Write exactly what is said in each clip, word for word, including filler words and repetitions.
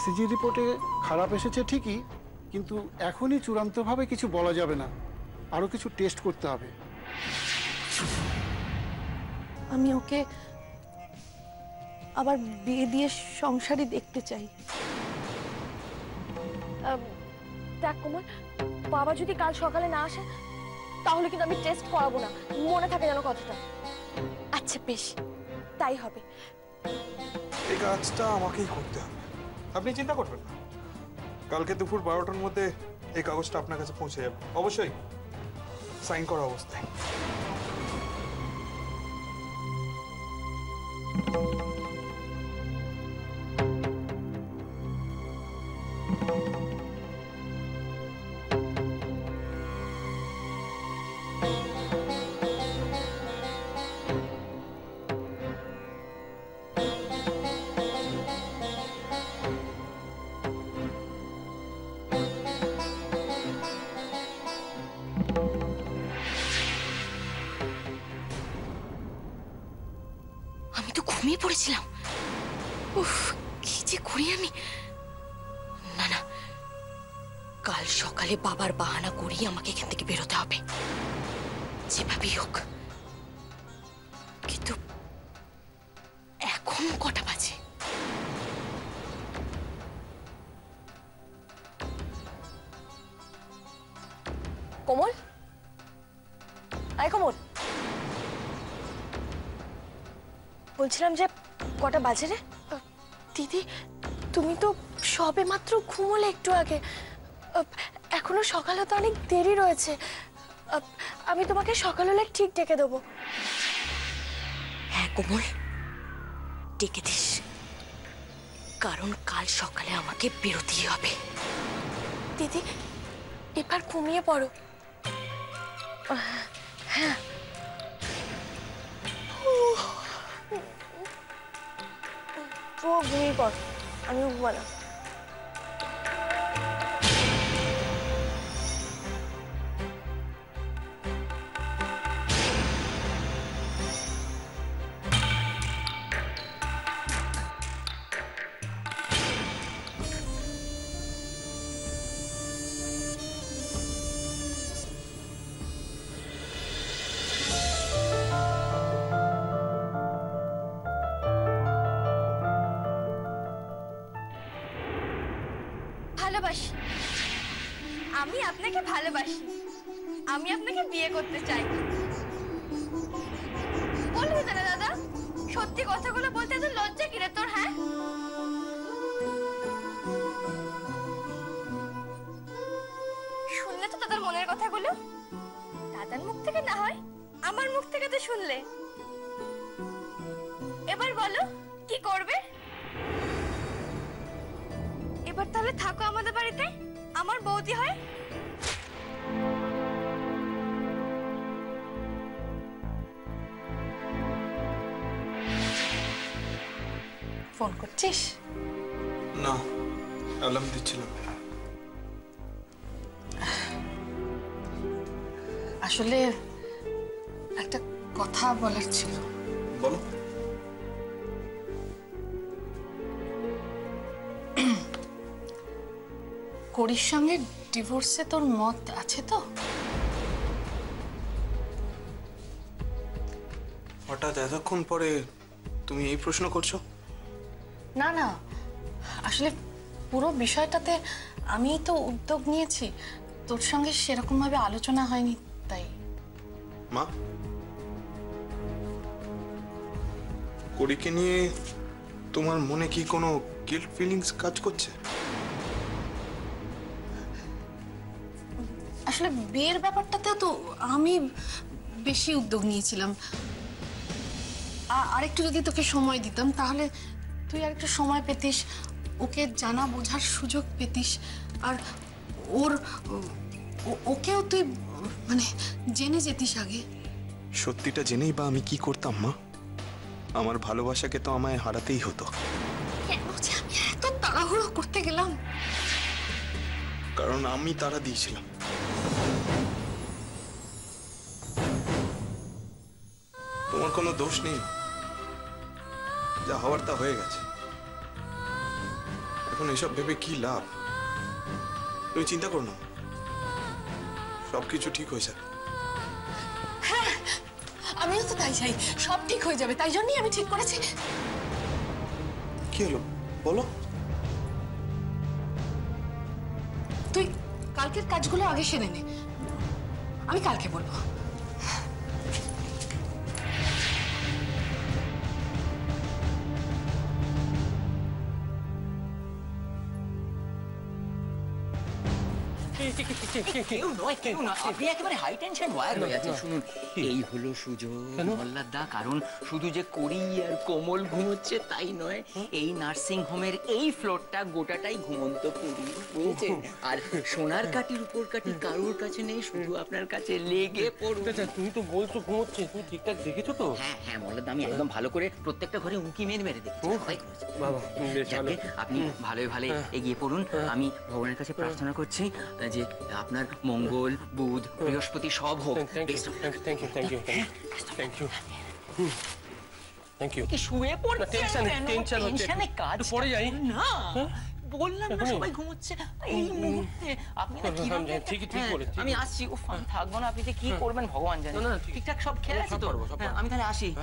ECG রিপোর্টে খারাপ এসেছে ঠিকই, কিন্তু এখনই চূড়ান্তভাবে কিছু বলা যাবে না, আরো কিছু টেস্ট করতে হবে। আমি ওকে আবার বিয়ে দিয়ে সংসারই দেখতে চাই। দেখ কোমল, বাবা যদি কাল সকালে না আসে তাহলে কিন্তু আমি টেস্ট করাবো না, মনে থাকে যেন কথাটা। আচ্ছা বেশ, তাই হবে। এই কাজটা আমাকেই করতে হবে, আপনি চিন্তা করবেন না। কালকে দুপুর বারোটার মধ্যে এই কাগজটা আপনার কাছে পৌঁছে যাবে, অবশ্যই সাইন করা অবস্থায়। আমি তো ঘুমিয়ে পড়েছিলাম। উফ, কি যে করি আমি। না না, কাল সকালে বাবার বাহানা করিয়ে আমাকে এখান থেকে বেরোতে হবে, যেভাবেই হোক। কিন্তু এখন কটা বাজে? কোমল, আয় কোমল, বলছিলাম যে কটা বাজে রে? দিদি, তুমি তো সবে মাত্র ঘুমোলে একটু আগে, এখনো সকালে তো অনেক দেরি রয়েছে। আমি তোমাকে সকাল হলে ঠিক ডেকে দেবো। হ্যাঁ কোমল, ডেকে দিস, কারণ কাল সকালে আমাকে বেরোতেই হবে। দিদি, এবার ঘুমিয়ে পড়ো। হ্যাঁ, তো ঘুমিয়ে পড়, আমিও ঘুমালাম। ভালোবাসি, আমি আপনাকে ভালোবাসি, আমি আপনাকে বিয়ে করতে চাই। বলবি তো না দাদা? সত্যি কথাগুলো বলতে এত লজ্জা কিরে তোর? হ্যাঁ, শুনলে তো দাদার মনের কথাগুলো, দাদার মুখ থেকে না হয় আমার মুখ থেকে তো শুনলে। এবার বলো কি করবে? এবার তাহলে থাকো আমাদের বাড়িতে, আমার বৌদি হয়। ফোন করছিস? না, অ্যালার্ম দিচ্ছিলাম। আসলে একটা কথা বলার ছিল। বলো। করির সঙ্গে ডিভোর্সে তোর মত আছে তো? হঠাৎ এতক্ষণ পরে তুমি এই প্রশ্ন করছো? না না, আসলে পুরো বিষয়টাতে আমি তো উদ্যোগ নিয়েছি, তোর সঙ্গে সেরকম ভাবে আলোচনা হয়নি তাই। মা, করিকে নিয়ে তোমার মনে কি কোনো গিল্ট ফিলিংস কাজ করছে? আসলে বিয়ের ব্যাপারটাতে তো আমি বেশি উদ্যোগ নিয়েছিলাম। আরেকটু যদি তোকে সময় দিতাম তাহলে তুই আরেকটু সময় পেতিস, ওকে জানা বোঝার সুযোগ পেতিস, আর ওর ওকেও তুই মানে জেনে যেতিস আগে। সত্যিটা জেনেই বা আমি কি করতাম মা? আমার ভালোবাসাকে তো আমায় হারাতেই হতো। কেন যে আমি এত তাড়াহুড়ো করতে গেলাম? কারণ আমি তাড়া দিয়েছিলাম। তোমার কোনো দোষ নেই, যা হওয়ার তা হয়ে গেছে। এখন এসব ভেবে কি লাভ? তুমি চিন্তা করো না, সবকিছু ঠিক হয়ে যাবে। হ্যাঁ, আমিও তো তাই চাই, সব ঠিক হয়ে যাবে। তাই জন্যই আমি ঠিক করেছি। কি হলো বলো? তুই কালকের কাজগুলো আগে সেরে নে, আমি কালকে বলবো। কেউ নয় কেউ না, আপনি একেবারে হাই টেনশন ওয়্যার হয়ে আছেন। শুনুন, এই হলো সুযোগ মোল্লার দা। কারণ শুধু যে করি আর কোমল ঘুমোচ্ছে তাই নয়, এই নার্সিং হোমের এই ফ্লোরটা গোটাটাই ঘুমন্ত পুরি, বুঝেছেন? আর সোনার কাঠির উপর কাঠি কারোর কাছে নেই, শুধু আপনার কাছে লেগে পড়ুন। তুমি তো বলছো ঘুমোচ্ছে, তুমি ঠিকঠাক দেখেছো তো? হ্যাঁ হ্যাঁ মোল্লার দা, আমি একদম ভালো করে প্রত্যেকটা ঘরে উঁকি মেরে মেরে দেখেছি, সবাই ঘুমোচ্ছে। বাবা বেশ ভালো। যাকে আপনি ভালোই ভালো এগিয়ে পড়ুন। আমি ভগবানের কাছে প্রার্থনা করছি যে আপনার মঙ্গল, বুধ, বৃহস্পতি সব হোক। Thank you thank you thank you thank you thank you. কি শুয়ে পড়ছেন? টেনশন কেন? টেনশন হচ্ছে, টেনশনে কাজ একটু পরে যাই। না, বললাম না সবাই ঘুমোচ্ছে এই মুহূর্তে। আপনি না কি ভাবছেন? ঠিকই ঠিক হ্যাঁ, বলেছি। আমি আসছি। ও আমি থাকবো না, আপনি যে কি করবেন ভগবান জানে। না, না, ঠিক- ঠিকঠাক সব খেয়াল আছে তো? পারবো, সব হ্যাঁ, পারবো। আমি তাহলে আসি।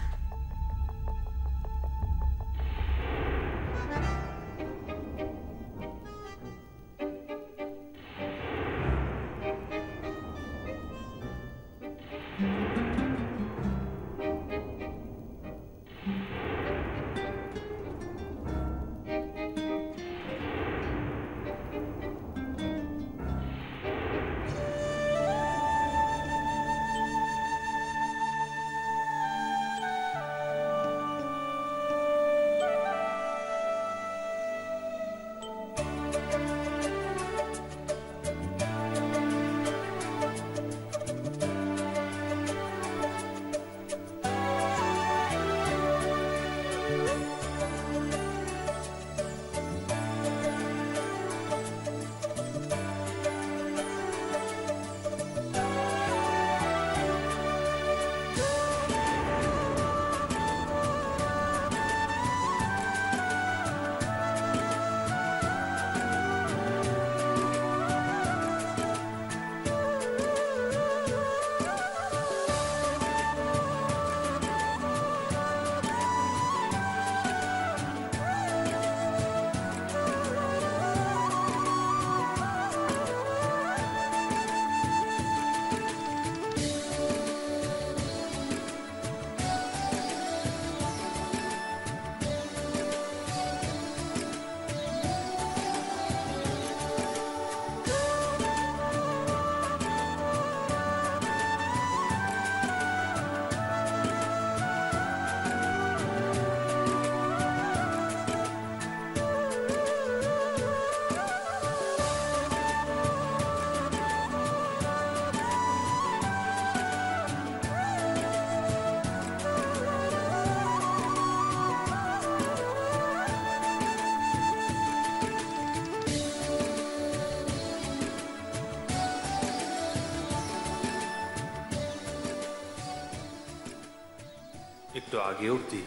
একটু আগে অবধি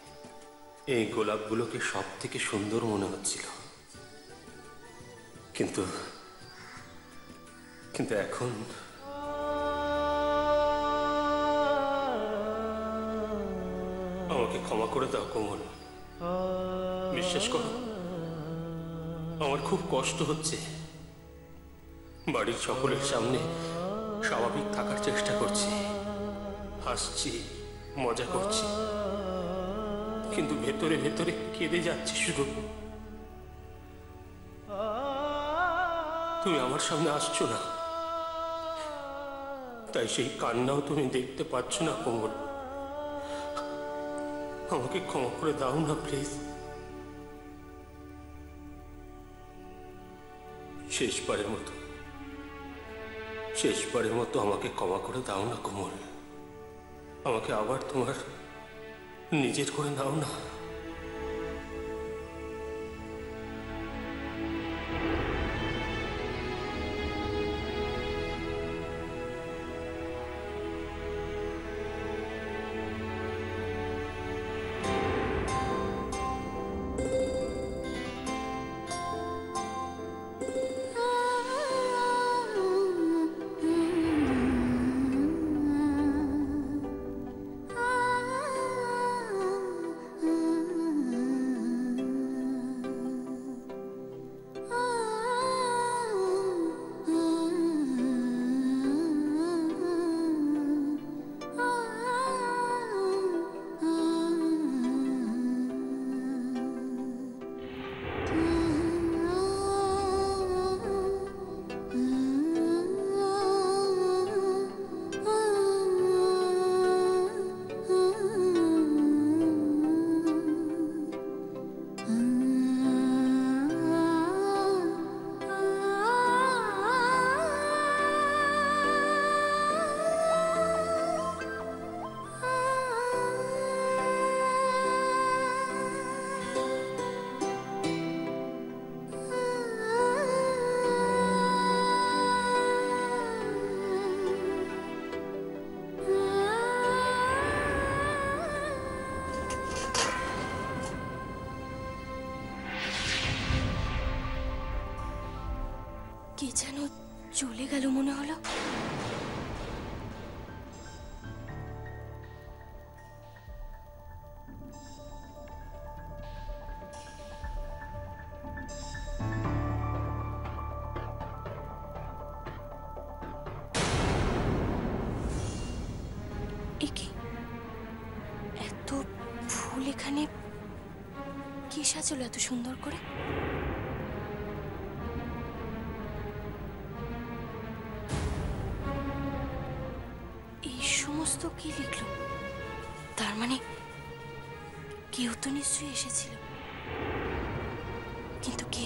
এই গোলাপগুলোকে সব থেকে সুন্দর মনে হচ্ছিল, কিন্তু কিন্তু এখন আমাকে ক্ষমা করে দাও কোমল। বিশ্বাস করো, আমার খুব কষ্ট হচ্ছে। বাড়ির সকলের সামনে স্বাভাবিক থাকার চেষ্টা করছি, হাসছি, মজা করছি, কিন্তু ভেতরে ভেতরে কেঁদে যাচ্ছি শুধু। তুমি আমার সামনে আসছো না, তাই সেই কান্নাও তুমি দেখতে পাচ্ছ না কোমল। আমাকে ক্ষমা করে দাও না প্লিজ। শেষবারের মতো শেষবারের মতো আমাকে ক্ষমা করে দাও না কোমল। আমাকে আবার তোমার নিজের করে নাও না। চলে গেল মনে হলো। একে এত ফুল এখানে কি সাজালো এত সুন্দর করে? এই সমস্ত কি লিখলো? তার মানে কেউ তো নিশ্চয়ই এসেছিল, কিন্তু কে?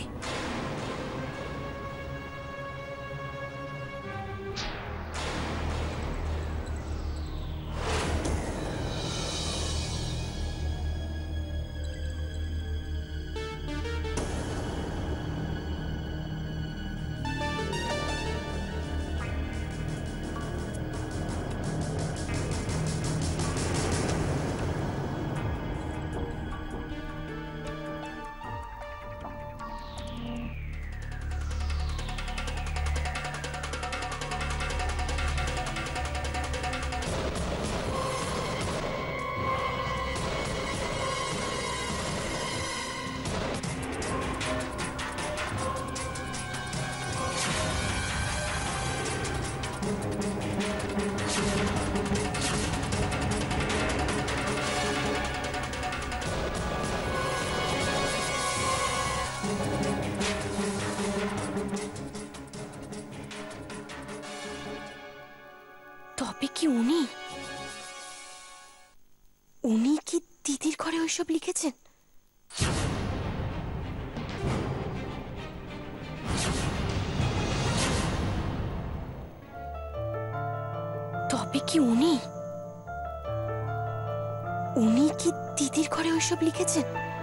তবে কি উনি উনি কি দিদির ঘরে ওইসব লিখেছেন? তবে কি উনি উনি কি দিদির ঘরে ওইসব লিখেছেন?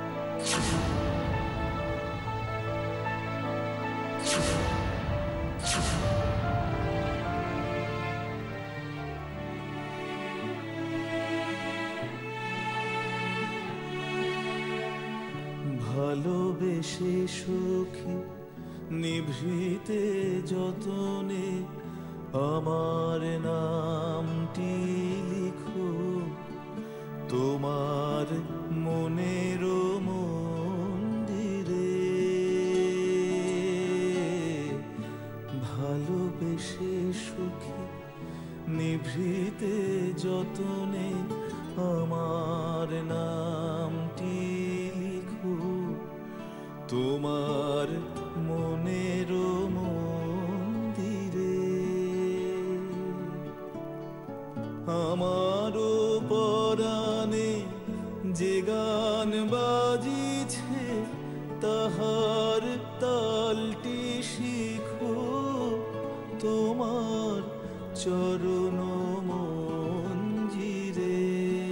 ভালোবেসে সুখী নিভৃতে যতনে আমার নামটি লিখো তোমার মনের মন্দিরে। ভালোবেসে সুখী নিভৃতে যতনে আমার নামটি লিখো তোমার মনের মন্দিরে। আমারও পরাণে যে গান বাজিছে তাহার তালটি শিখো তোমার চরণ মঞ্জিরে।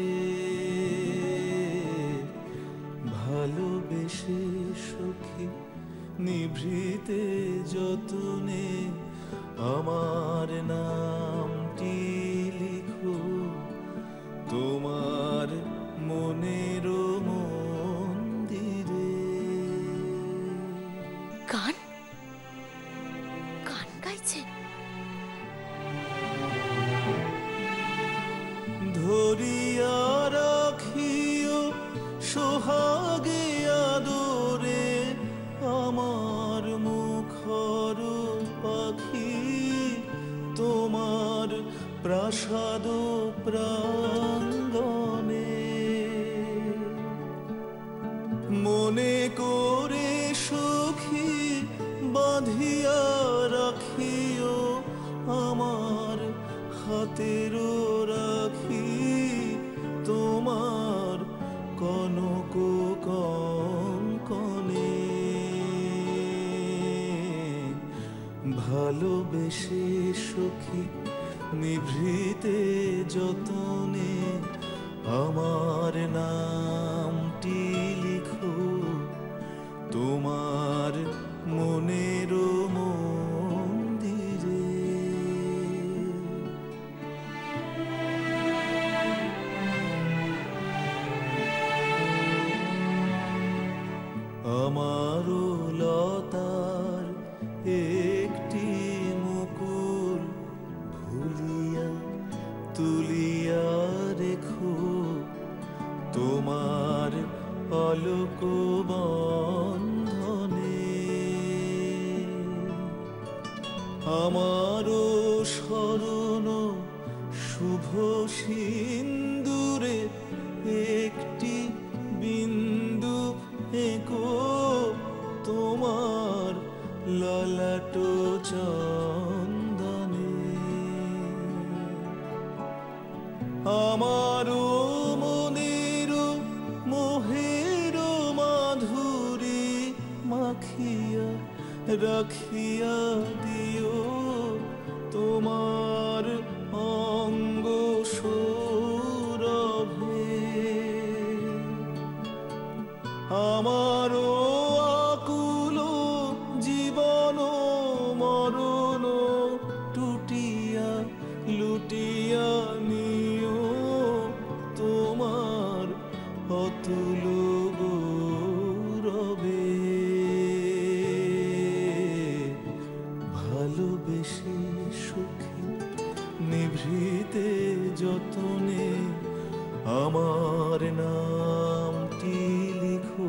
ভালোবেসে সখী নিভৃতে যতনে আমার নামটি লিখো তোমার মনের মন্দিরে। গান গান গাইছেন? ধরিয়া রাখিও সোহাগে আদরে আমার মুখর পাখি তোমার প্রাসাদ প্রাঙ্গণে। মনে করে সখী বাঁধিয়া রাখিও আমার হাতের রাখি তোমার কনক কঙ্কণে। ভালোবেসে সখী নিভৃতে যতনে আমার নামটি লিখো তোমার মনের মন্দিরে। আমারও লতার একটি মুখ তুলিয়া রেখো তোমার অলোক বন্ধনে। আমারও স্মরণ শুভ সিন্দুরে একটি বিন্দু এঁকো তোমার ললাট চন্দনে। আমারও মনের মোহের মাধুরী মাখিয়া রাখিয়া দিও তোমার অঙ্গ সৌরভে। আমারও আকুল জীবন মরণ টুটিয়া লুটিয়া নিও তোমার অতুল গৌরবে। ভালোবেসে সুখী নিভৃতে যতনে আমার নামটি লিখো।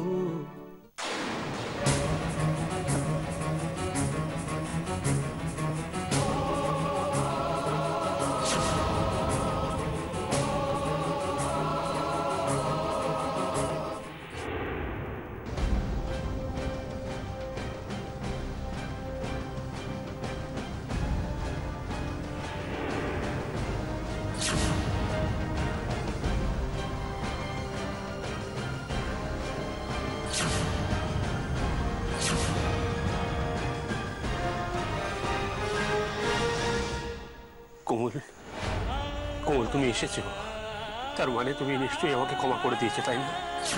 কোমল, কোমল তুমি এসেছো, তার মানে তুমি নিশ্চয়ই আমাকে ক্ষমা করে দিয়েছো, তাই না?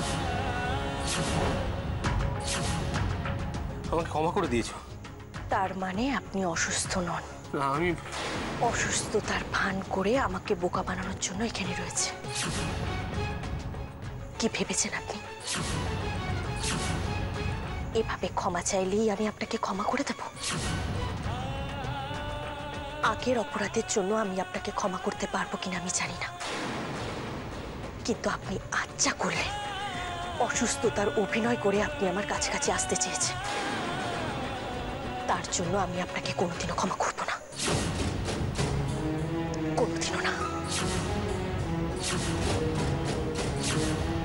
আমাকে ক্ষমা করে দিয়েছো? তার মানে আপনি অসুস্থ নন? না, আমি অসুস্থতার ভান করে আমাকে বোকা বানানোর জন্য এখানে রয়েছে। কি ভেবেছেন আপনি এভাবে ক্ষমা চাইলেই আমি আপনাকে ক্ষমা করে দেব? আগের অপরাধের জন্য আমি আপনাকে ক্ষমা করতে পারবো কিনা আমি জানি না, কিন্তু আপনি আজ যা করলেন, অসুস্থতার অভিনয় করে আপনি আমার কাছাকাছি আসতে চেয়েছেন, তার জন্য আমি আপনাকে কোনোদিনও ক্ষমা করব না, কোনোদিনও না।